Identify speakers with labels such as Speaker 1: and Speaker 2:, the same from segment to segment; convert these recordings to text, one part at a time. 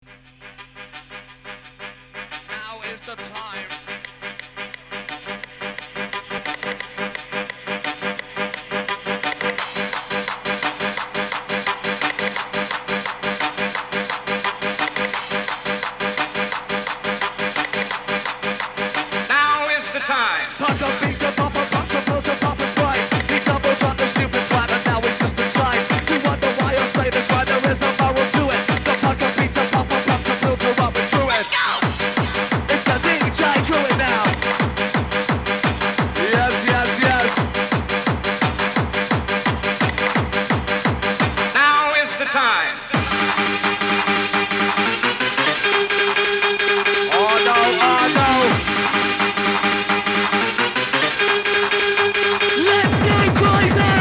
Speaker 1: Now is the time.
Speaker 2: Now is the time.
Speaker 1: Pop up beats and pop up, pop to pull to pop us right. He double drop the stupid swag and now it's just the time. You wonder why I say this right, there is a moral to it. The pop up beats and pop up, pop to pull to rub with Druid.
Speaker 2: Let's go.
Speaker 1: It's the DJ Druid now. Yes, yes, yes.
Speaker 2: Now is the time.
Speaker 1: Oh no, oh no. Let's go crazy!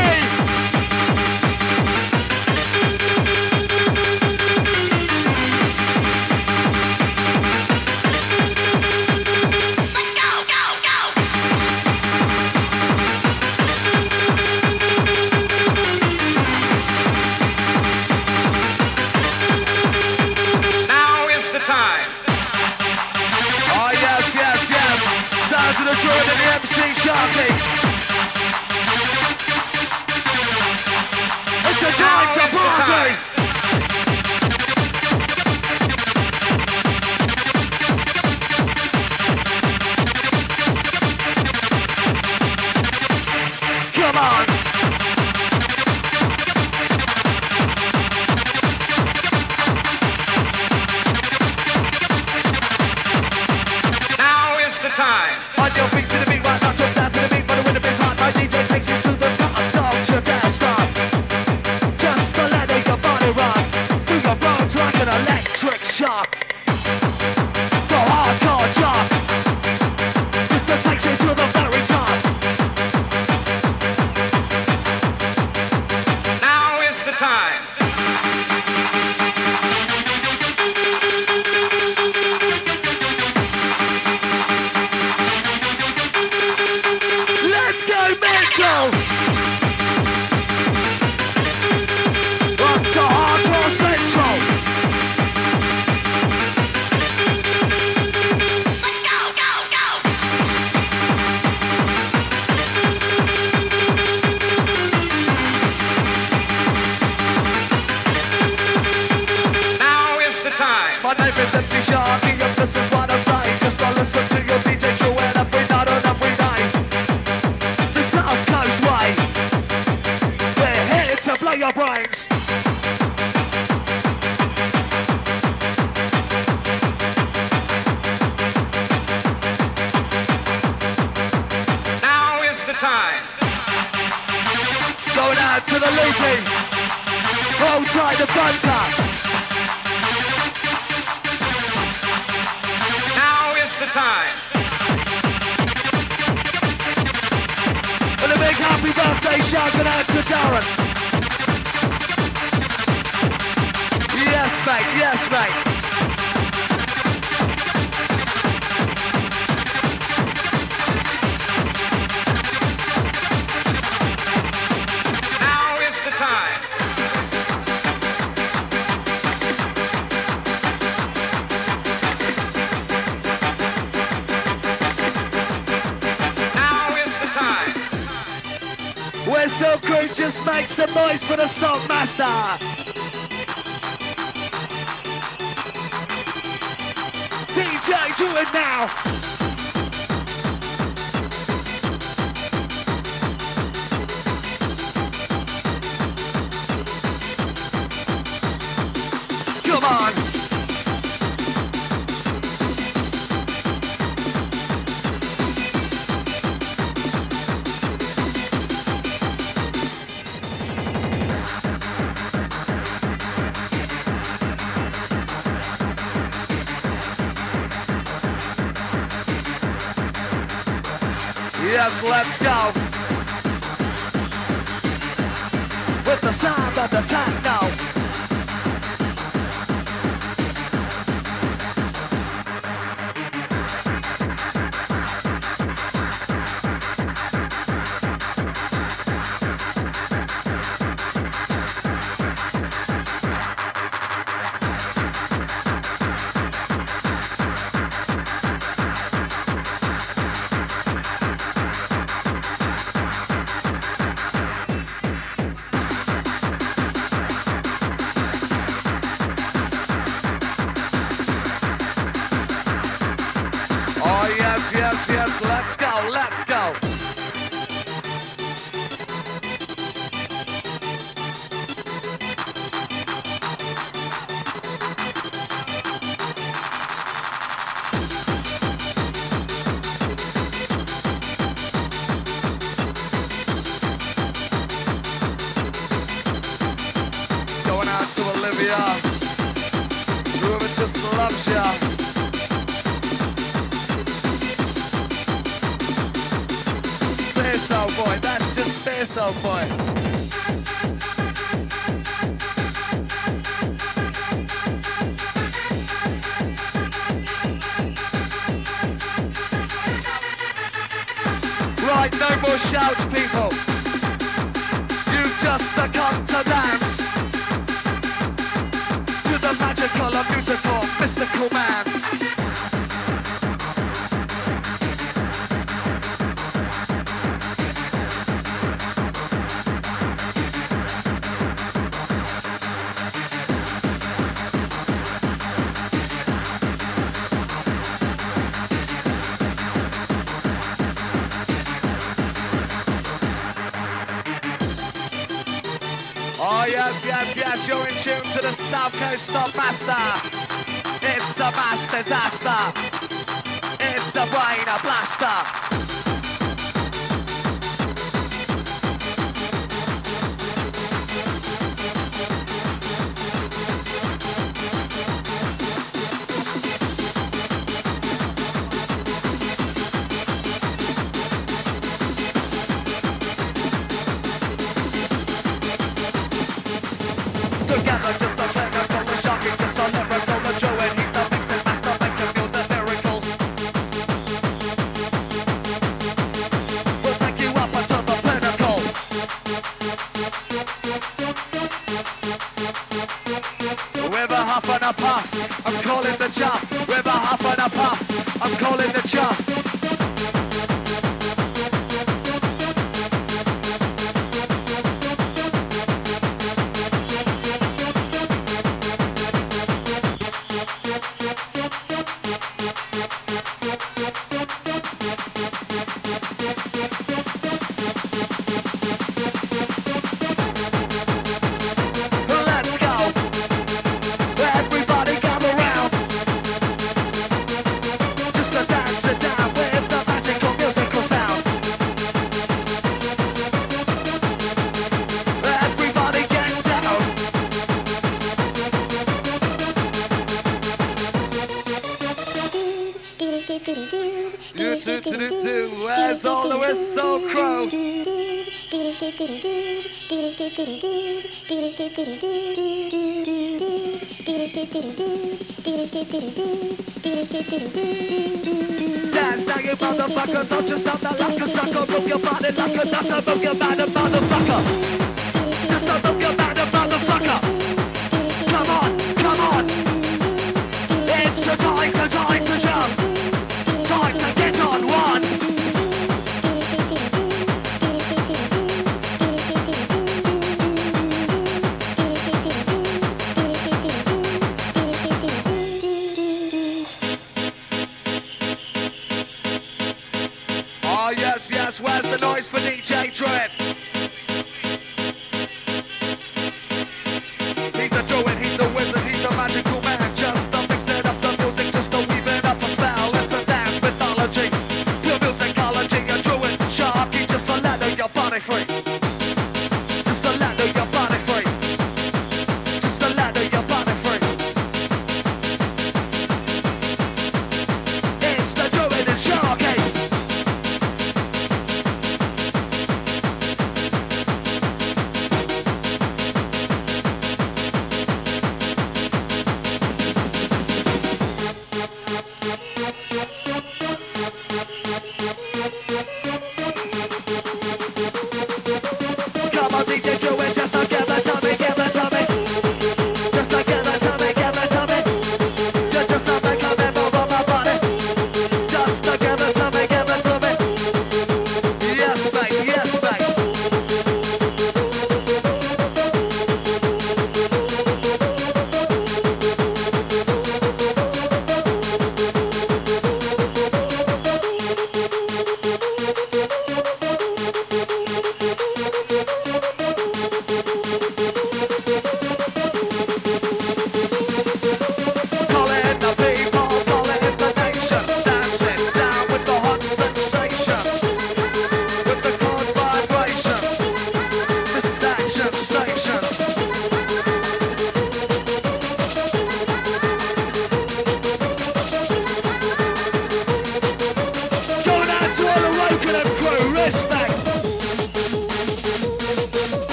Speaker 2: Let's go, go, go. Now is the time.
Speaker 1: Oh yes, yes, yes. Sound to the Druid and the MC Sharky. It's a time to
Speaker 2: Now is the
Speaker 1: party!
Speaker 2: time.
Speaker 1: Come on!
Speaker 2: Now is the time.
Speaker 1: On your feet to the beat, right now, jump down to the beat, but the rhythm is hot. My DJ takes you to the top, don't you dare stop. Just to let your body rock through your bones like an electric shock. The hardcore job, just to take you to the very top.
Speaker 2: Now is the time.
Speaker 1: Let's go mental! Up to Hardcore Central!
Speaker 2: Let's go, go, go. Now is the time.
Speaker 1: My name is MC Sharky and this is what I say. Just to listen to your DJ Druid every night and every night. The South Coast way. We're here to blow your brains.
Speaker 2: Now is the time.
Speaker 1: Going out to the loopy. Hold tight the bunter.
Speaker 2: Now is the time.
Speaker 1: And a big happy birthday shout going out to Darren. Yes, mate, yes, mate.
Speaker 2: Now is the time. Now is the time.
Speaker 1: Whistle crew, just make some noise for the Stock Master. DJ, do it now. Come on. Yes, let's go. With the sound of the techno. that just loves ya. Fierce old boy, that's just fierce old boy. Right, no more shouts, people. You've just come to dance to the magical and musical, mystical man. Oh yes, yes, yes, you're in tune to the South Coast Stop Master. It's a mass disaster. It's a brain blaster. Together, just a lyrical, the shocking, just a lyrical, the Druid, he's the mixing master, making music miracles. We'll take you up until the pinnacle. With a huff and a puff, I'm calling the chuff. With a huff and a puff, I'm calling the chuff. Where's all the whistle crow? Dance now you motherfucker, don't just stop that like a sucker. Move your body like a nutter, move your body motherfucker. Just don't move your body motherfucker. Come on, come on. It's a time to jump. Time to get on one. Oh yes, yes, where's the noise for DJ Druid? He's the Druid, he's the wizard, he's the magical man. Just to mix it up the music, just to weave it up a spell. It's a dance mythology, pure musicology. A Druid sharky, just to let your body free. Just to let your body free. Just to let your body free. It's the Druid and Sharky.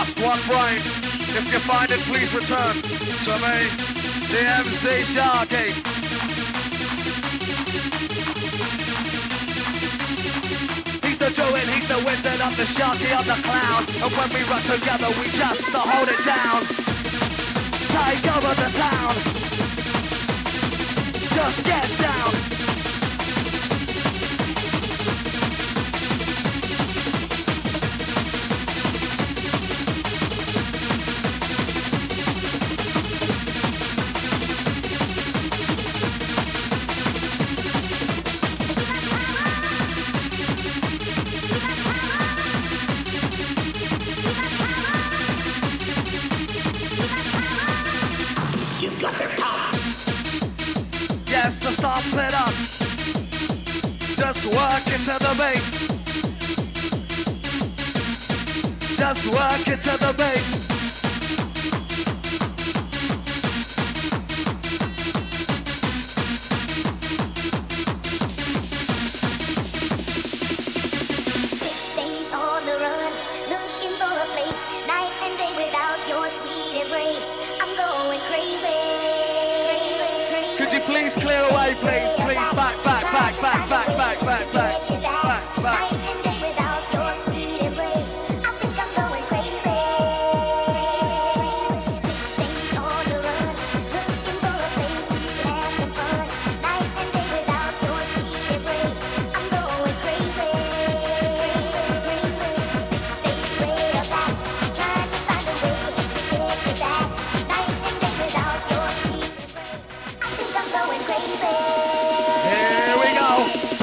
Speaker 1: Just one brain. If you find it, please return to me, the MC Sharky. He's the Druid, he's the wizard, I'm the Sharky, I'm the clown. And when we run together, we just hold it down. Take over the town. Just get down.
Speaker 3: You've got their power.
Speaker 1: Yes, so stomp it up. Just work it to the beat. Just work it to the beat.
Speaker 4: Days on the run, looking for a place, night and day without your sweet embrace. I'm going crazy.
Speaker 1: Could you please clear away, please? Please, back.
Speaker 4: Night and day without your sweet embrace. I think I'm going crazy. Days on the run, looking for a place we can have some fun. Night and day without your sweet embrace. I'm going crazy. 6 days straight of that, trying to find a way to get me back. Night and day without your sweet embrace. I think I'm going crazy.
Speaker 1: Here we go.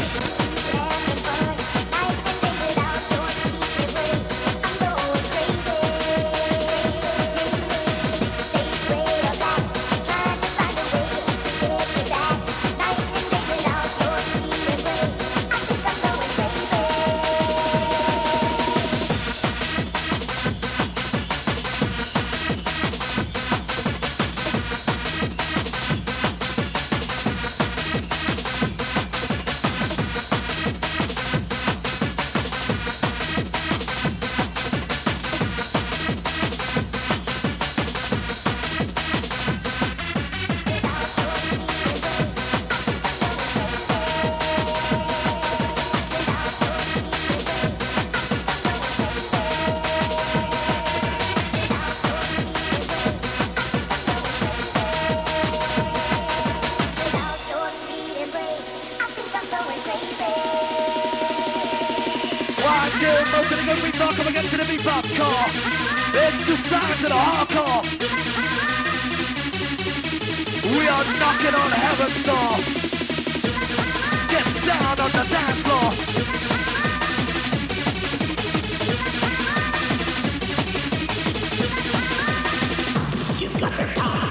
Speaker 1: Move to the good beat bar, come again to the beat pop car. It's the sound to the hardcore. We are knocking on heaven's door. Get down on the dance floor.
Speaker 3: You've got their power.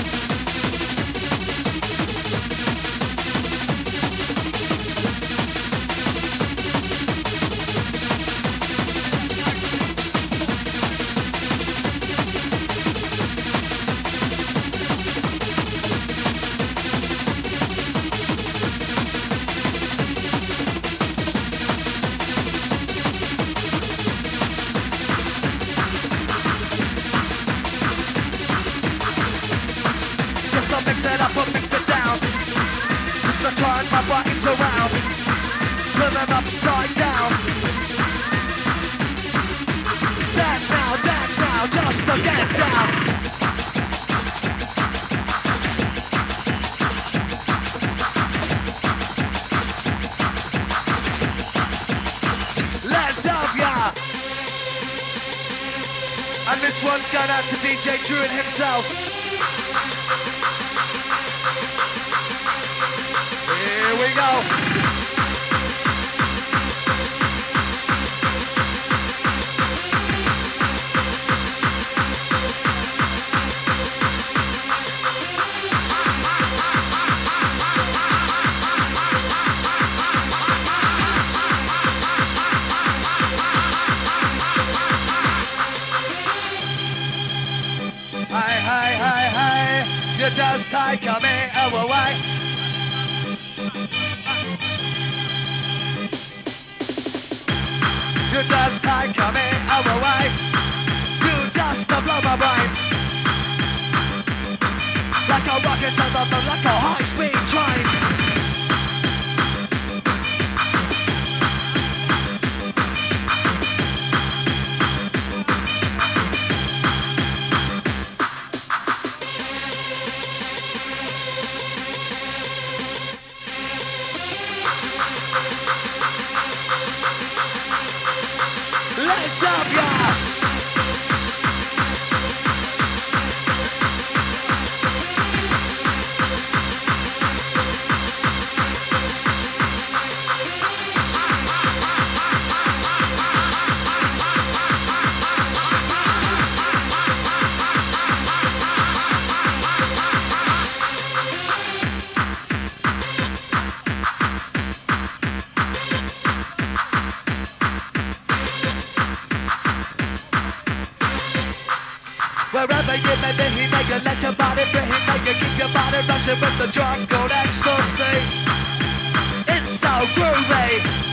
Speaker 1: Mix it up or mix it down. Just to turn my buttons around. Turn them upside down. Dance now, just to get down. Let's have ya. And this one's going out to DJ Druid himself. Here we go. Hey, you just take me away. You just take me away. You blow my brains. Like a rocket to the moon, like a high-speed train. Let's have ya! Wherever you may be, he make you let your body free. He make you keep your body rushing with the drug called ecstasy. It's so groovy.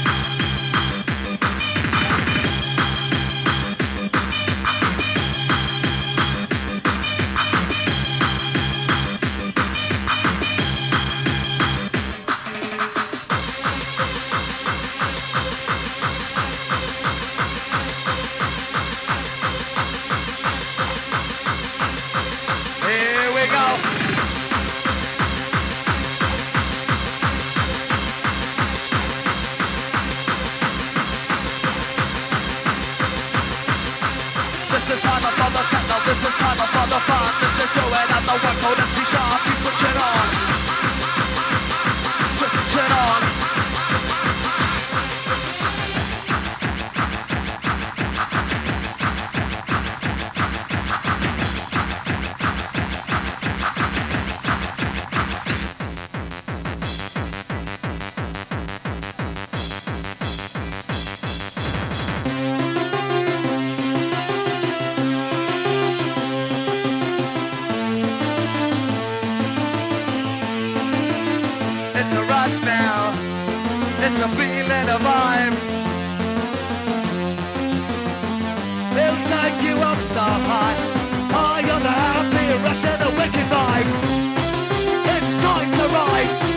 Speaker 1: Here we go. This is time for the techno, this is time for the fun. This is Druid and the one called MC Sharp. You switch it on. Switch it on. It's a rush now, it's a feeling of vibe. It'll take you up so high, high on the happy rush and a wicked vibe. It's time to ride.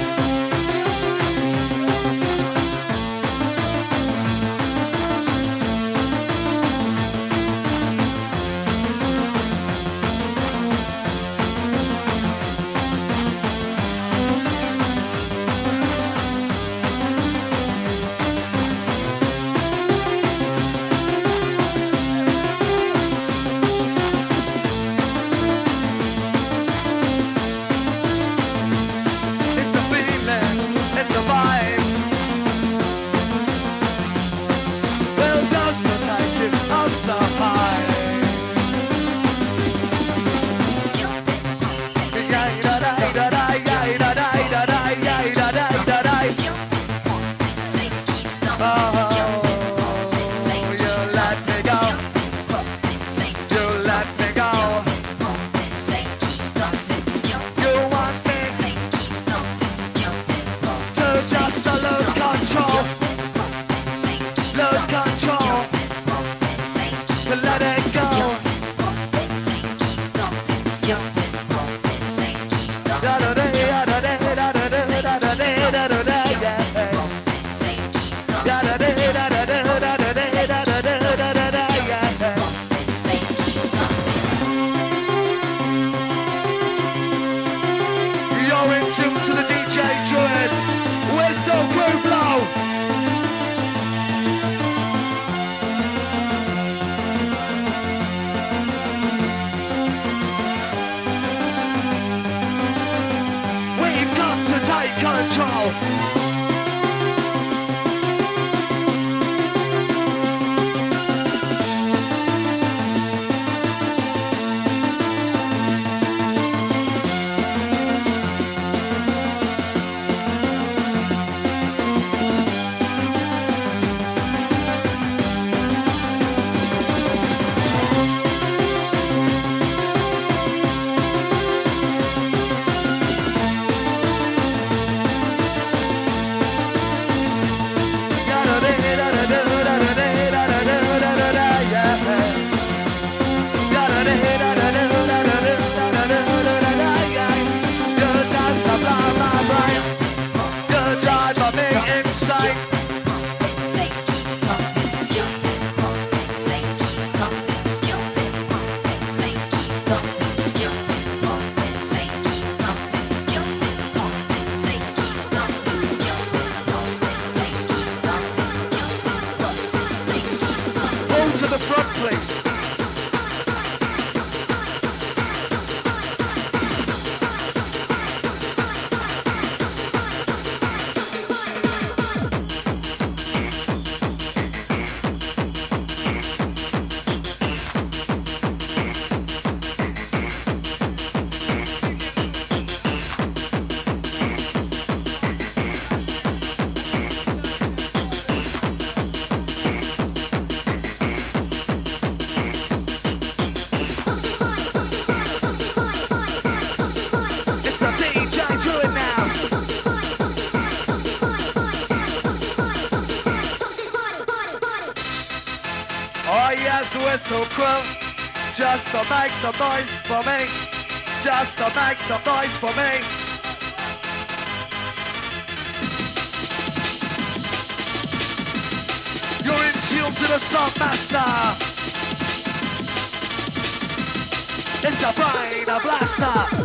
Speaker 1: move to the front, please. Whistle crew, just to make some noise for me, just to make some noise for me. You're in tune to the Slump Master. It's a brain, a blaster.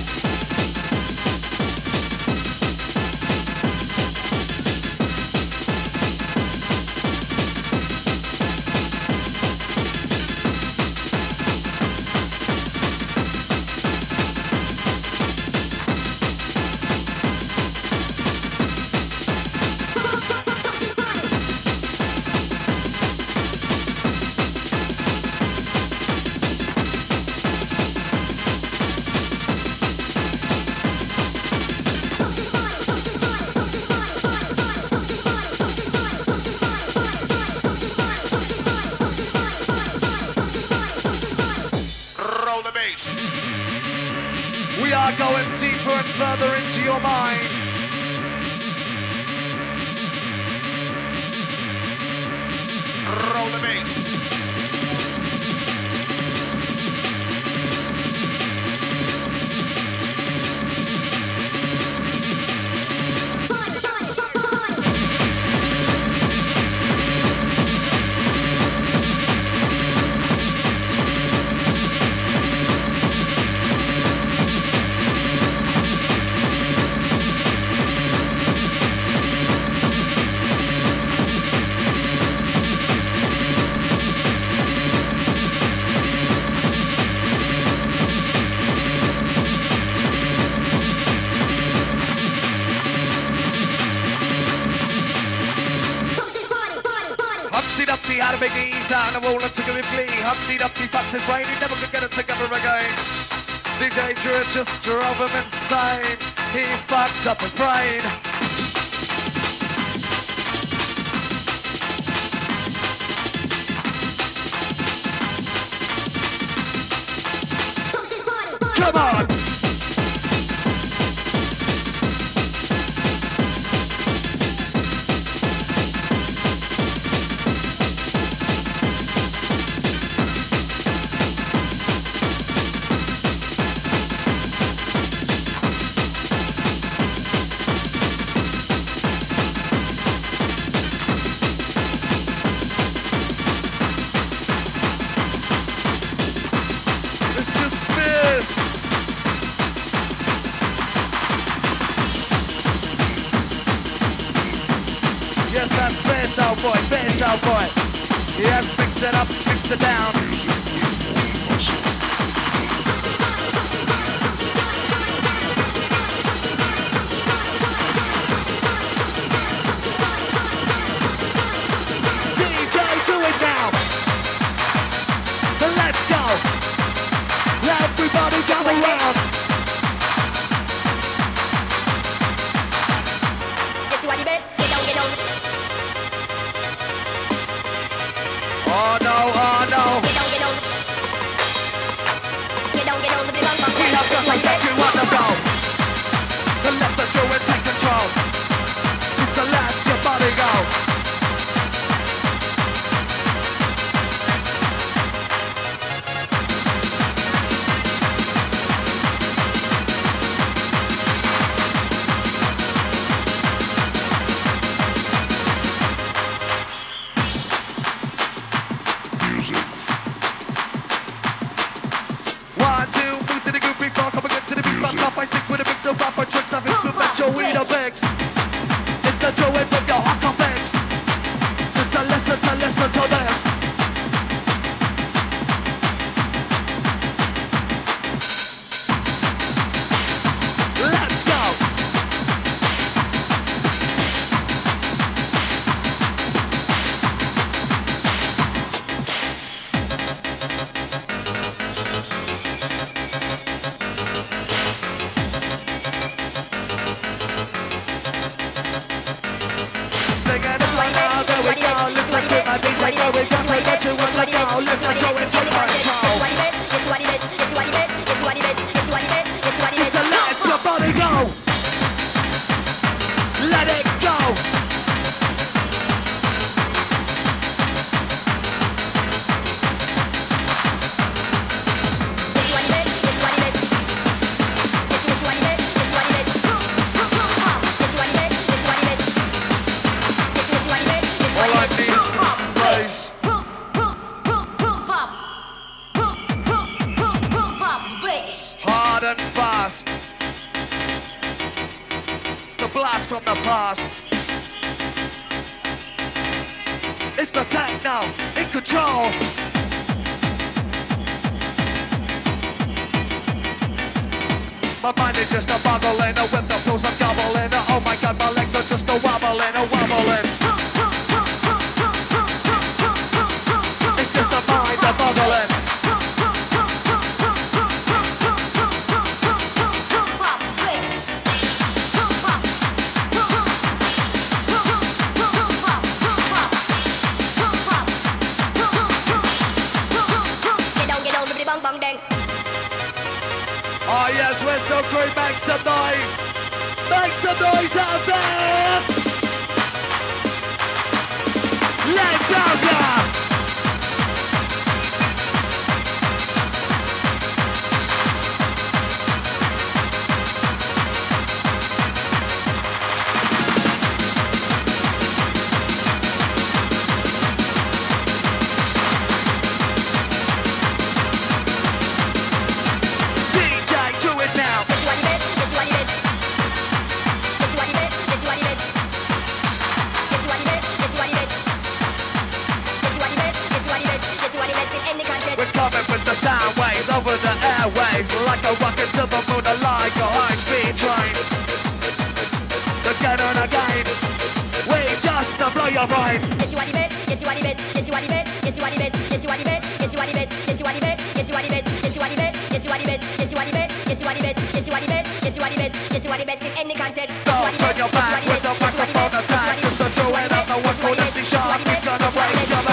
Speaker 1: We are going deeper and further into your mind.
Speaker 5: Roll the bass.
Speaker 1: Had a big ease out and a wall and took him in flee. Humpty Dumpty fucked his brain, he never could get it together again. DJ Druid just drove him insane. He fucked up his brain. Come on! Yes, that's bass, old boy, bass, old boy. Yes, mix it up, mix it down. DJ, do it now. Let's go. Everybody come around.
Speaker 6: Get you on the bass, get down, get down.
Speaker 1: Oh no, oh no.
Speaker 6: Get down, get down. Get down, get down with the bang bang.
Speaker 1: We have got to get you on the go. To let the Druid take control. Just to let your body go. with my DJ going down with the two on the go. Let's go into control. Just to let your body go. Let it go. All I need is some space. Hard and fast. It's a blast from the past. It's the techno in control. My mind is just a bubbling, with the pulse I'm gobbling. Oh my god, my legs are just a wobbling, It's just a mind a bubbling. Oh yes, we're so great, make some noise! Make some noise out there! Let's out there! Over the airwaves, like a rocket to the moon, like a high-speed train. Again and again, we just blow your brain.
Speaker 6: Yes, you are the best. Yes, you are the best. Yes, you are the best. Yes, you are the best. Yes, you are the best. Yes, you are the best. Yes, you are the best. Yes, you are the best. Yes, you are the best. Yes, you are the best. Yes, you are the best. Yes, you are the best. Yes, you are the best. Yes, you are the best. Yes, you are the best in any contest.
Speaker 1: Don't turn your back with the microphone attack. It's the Druid and the one called MC Sharp. He's gonna break your